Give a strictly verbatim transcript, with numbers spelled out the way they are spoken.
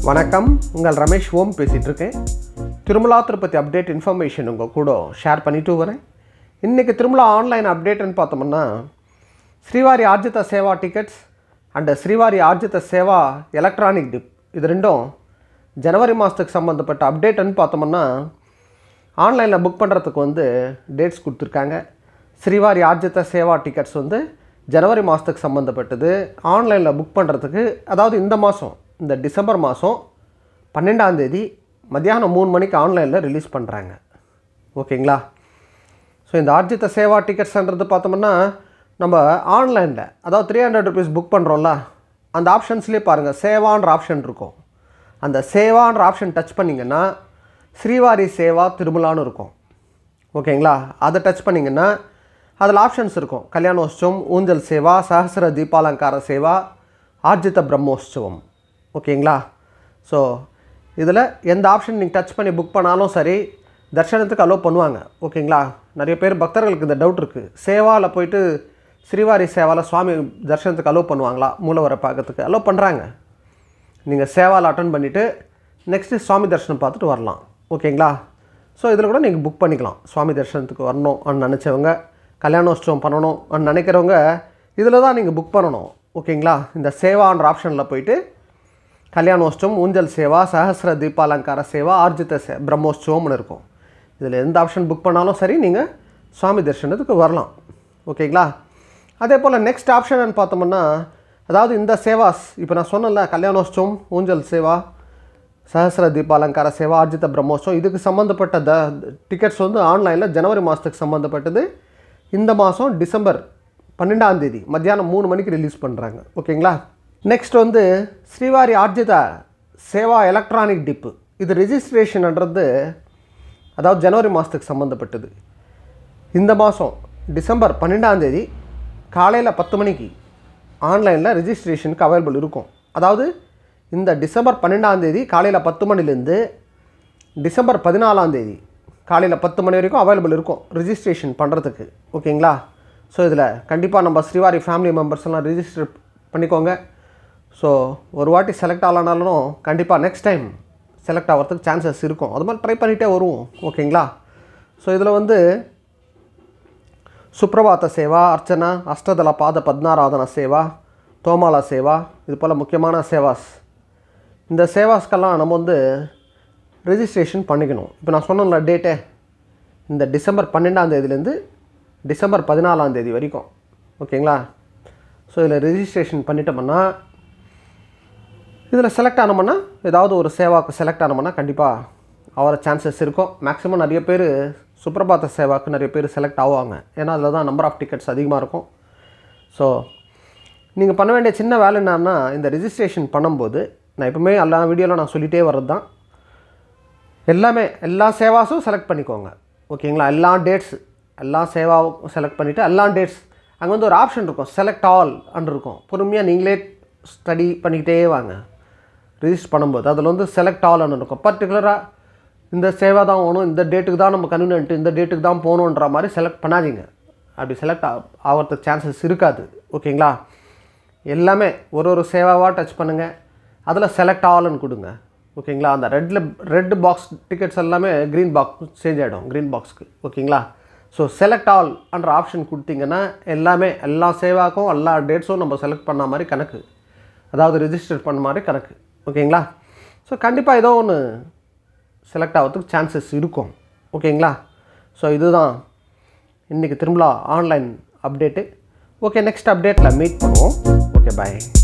வணக்கம், உங்கள் ரமேஷ்வோம் பேசிகிட்டு இருக்கேன். திருமலா திருப்பதி அப்டேட் இன்ஃபர்மேஷன் உங்கள் கூட ஷேர் பண்ணிட்டு வரேன். இன்றைக்கி திருமலா ஆன்லைன் அப்டேட்டுன்னு பார்த்தோம்னா, Srivari Arjitha Seva tickets and Srivari Arjitha Seva electronic dip இது ரெண்டும் ஜனவரி மாதத்துக்கு சம்மந்தப்பட்ட அப்டேட்டுன்னு பார்த்தோம்னா, ஆன்லைனில் புக் பண்ணுறதுக்கு வந்து டேட்ஸ் கொடுத்துருக்காங்க. ஸ்ரீவாரி ஆர்ஜித சேவா டிக்கெட்ஸ் வந்து ஜனவரி மாதத்துக்கு சம்மந்தப்பட்டது. ஆன்லைனில் புக் பண்ணுறதுக்கு, அதாவது இந்த மாதம் இந்த டிசம்பர் மாதம் பன்னெண்டாந்தேதி மத்தியானம் மூணு மணிக்கு ஆன்லைனில் ரிலீஸ் பண்ணுறாங்க. ஓகேங்களா? ஸோ இந்த ஆர்ஜித சேவா டிக்கெட்ஸ்ன்றது பார்த்தோம்னா, நம்ம ஆன்லைனில் அதாவது த்ரீ ஹண்ட்ரட் ருபீஸ் புக் பண்ணுறோம்ல, அந்த ஆப்ஷன்ஸ்லேயே பாருங்கள் சேவான்ற ஆப்ஷன் இருக்கும். அந்த சேவான்ற ஆப்ஷன் டச் பண்ணிங்கன்னா ஸ்ரீவாரி சேவா திருமலான்னு இருக்கும். ஓகேங்களா? அதை டச் பண்ணிங்கன்னா அதில் ஆப்ஷன்ஸ் இருக்கும். கல்யாணோற்சவம், ஊஞ்சல் சேவா, சஹஸ்ர தீபாலங்கார சேவா, ஆர்ஜித பிரம்மோற்சவம். ஓகேங்களா? ஸோ இதில் எந்த ஆப்ஷன் நீங்கள் டச் பண்ணி புக் பண்ணாலும் சரி, தர்ஷனத்துக்கு அலோவ் பண்ணுவாங்க. ஓகேங்களா? நிறைய பேர் பக்தர்களுக்கு இந்த டவுட் இருக்குது. சேவாவில் போய்ட்டு ஸ்ரீவாரி சேவாவில் சுவாமி தர்ஷனத்துக்கு அலோவ் பண்ணுவாங்களா? மூலவரை பார்க்கறதுக்கு அலோவ் பண்ணுறாங்க. நீங்கள் சேவாவில் அட்டன் பண்ணிவிட்டு நெக்ஸ்ட்டு சுவாமி தர்ஷனம் பார்த்துட்டு வரலாம். ஓகேங்களா? ஸோ இதில் கூட நீங்கள் புக் பண்ணிக்கலாம். சுவாமி தர்ஷனத்துக்கு வரணும் அப்படின்னு நினச்சவங்க, கல்யாணோற்சவம் பண்ணணும் அப்படின்னு நினைக்கிறவங்க இதில் தான் நீங்கள் புக் பண்ணணும். ஓகேங்களா? இந்த சேவான்ற ஆப்ஷனில் போய்ட்டு கல்யாணோற்சவம், ஊஞ்சல் சேவா, சஹஸ்ர தீபாலங்கார சேவா, ஆர்ஜித சே பிரம்மோற்சவம்னு இருக்கும். இதில் எந்த ஆப்ஷன் புக் பண்ணாலும் சரி, நீங்கள் சுவாமி தரிசனத்துக்கு வரலாம். ஓகேங்களா? அதே போல் நெக்ஸ்ட் ஆப்ஷன் பார்த்தோம்னா, அதாவது இந்த சேவாஸ் இப்போ நான் சொன்னேன்ல, கல்யாணோற்சவம், ஊஞ்சல் சேவா, சஹஸ்ர தீபாலங்கார சேவா, ஆர்ஜித பிரம்மோற்சவம், இதுக்கு சம்மந்தப்பட்ட த டிக்கெட்ஸ் வந்து ஆன்லைனில் ஜனவரி மாதத்துக்கு சம்மந்தப்பட்டது இந்த மாதம் டிசம்பர் பன்னெண்டாந்தேதி மத்தியானம் மூணு மணிக்கு ரிலீஸ் பண்ணுறாங்க. ஓகேங்களா? நெக்ஸ்ட் வந்து ஸ்ரீவாரி ஆர்ஜித சேவா எலக்ட்ரானிக் டிப்பு. இது ரிஜிஸ்ட்ரேஷன்ன்றது அதாவது ஜனவரி மாதத்துக்கு சம்மந்தப்பட்டது. இந்த மாதம் டிசம்பர் பன்னெண்டாந்தேதி காலையில் பத்து மணிக்கு ஆன்லைனில் ரிஜிஸ்ட்ரேஷனுக்கு அவைலபிள் இருக்கும். அதாவது இந்த டிசம்பர் பன்னெண்டாந்தேதி காலையில் பத்து மணிலேருந்து டிசம்பர் பதினாலாந்தேதி காலையில் பத்து மணி வரைக்கும் அவைலபிள் இருக்கும் ரிஜிஸ்ட்ரேஷன் பண்ணுறதுக்கு. ஓகேங்களா? ஸோ இதில் கண்டிப்பாக நம்ம ஸ்ரீவாரி ஃபேமிலி மெம்பர்ஸ் எல்லாம் ரிஜிஸ்டர் பண்ணிக்கோங்க. ஸோ ஒரு வாட்டி செலக்ட் ஆகலனாலும் கண்டிப்பாக நெக்ஸ்ட் டைம் செலக்ட் ஆகிறதுக்கு சான்சஸ் இருக்கும். அது மாதிரி ட்ரை பண்ணிகிட்டே வருவோம். ஓகேங்களா? ஸோ இதில் வந்து சுப்ரபாத சேவா, அர்ச்சனா, அஷ்டதள பாத பத்னாராதன சேவா, தோமாலா சேவா, இது போல் முக்கியமான சேவாஸ். இந்த சேவாஸ்க்கெல்லாம் நம்ம வந்து ரிஜிஸ்ட்ரேஷன் பண்ணிக்கணும். இப்போ நான் சொன்னேன்ல டேட்டே, இந்த டிசம்பர் பன்னெண்டாந்தேதிலேருந்து டிசம்பர் பதினாலாந்தேதி வரைக்கும். ஓகேங்களா? ஸோ இதில் ரிஜிஸ்ட்ரேஷன் பண்ணிட்டோம்னா, இதில் செலக்ட் ஆனோம்னா, ஏதாவது ஒரு சேவாவுக்கு செலக்ட் ஆனோம்னா கண்டிப்பாக ஆகிற சான்சஸ் இருக்கும். மேக்ஸிமம் நிறைய பேர் சுப்ரபாத சேவாவுக்கு நிறைய பேர் செலக்ட் ஆவாங்க. ஏன்னா அதில் தான் நம்பர் ஆஃப் டிக்கெட்ஸ் அதிகமாக இருக்கும். ஸோ நீங்கள் பண்ண வேண்டிய சின்ன வேலை என்னன்னா, இந்த ரிஜிஸ்ட்ரேஷன் பண்ணும்போது நான் எப்பவுமே எல்லா வீடியோவில் நான் சொல்லிகிட்டே வர்றது தான், எல்லாமே எல்லா சேவாஸும் செலக்ட் பண்ணிக்கோங்க. ஓகேங்களா? எல்லா டேட்ஸ் எல்லா சேவாவும் செலக்ட் பண்ணிவிட்டு எல்லா டேட்ஸ் அங்கே வந்து ஒரு ஆப்ஷன் இருக்கும், செலக்ட் ஆல் அண்ட் இருக்கும். பொறுமையாக நீங்களே ஸ்டடி பண்ணிக்கிட்டே வாங்க ரிஜிஸ்டர் பண்ணும்போது. அதில் வந்து செலக்ட் ஆல்னு இருக்கும். பர்டிகுலராக இந்த சேவா தான் வேணும், இந்த டேட்டுக்கு தான் நம்ம கன்வீனியன்ட்டு, இந்த டேட்டுக்கு தான் போகணுன்ற மாதிரி செலக்ட் பண்ணாதீங்க. அப்படி செலக்ட் ஆகிறதுக்கு சான்சஸ் இருக்காது. ஓகேங்களா? எல்லாமே ஒரு ஒரு சேவாவாக டச் பண்ணுங்கள். அதில் செலக்ட் ஆல்னு கொடுங்க. ஓகேங்களா? அந்த ரெட்டில் ரெட் பாக்ஸ் டிக்கெட்ஸ் எல்லாமே க்ரீன் பாக்ஸ் சேஞ்ச் ஆகிடும், க்ரீன் பாக்ஸ்க்கு. ஓகேங்களா? ஸோ செலக்ட் ஆல் என்ற ஆப்ஷன் கொடுத்தீங்கன்னா எல்லாமே எல்லா சேவாக்கும் எல்லா டேட்ஸும் நம்ம செலக்ட் பண்ண மாதிரி கணக்கு, அதாவது ரிஜிஸ்டர் பண்ண மாதிரி கணக்கு. ஓகேங்களா? ஸோ கண்டிப்பாக ஏதோ ஒன்று செலக்ட் ஆகிறதுக்கு சான்சஸ் இருக்கும். ஓகேங்களா? ஸோ இதுதான் இன்றைக்கி Tirumala online update. Okay, next அப்டேட்டில் மீட் பண்ணுவோம். ஓகே, பாய்.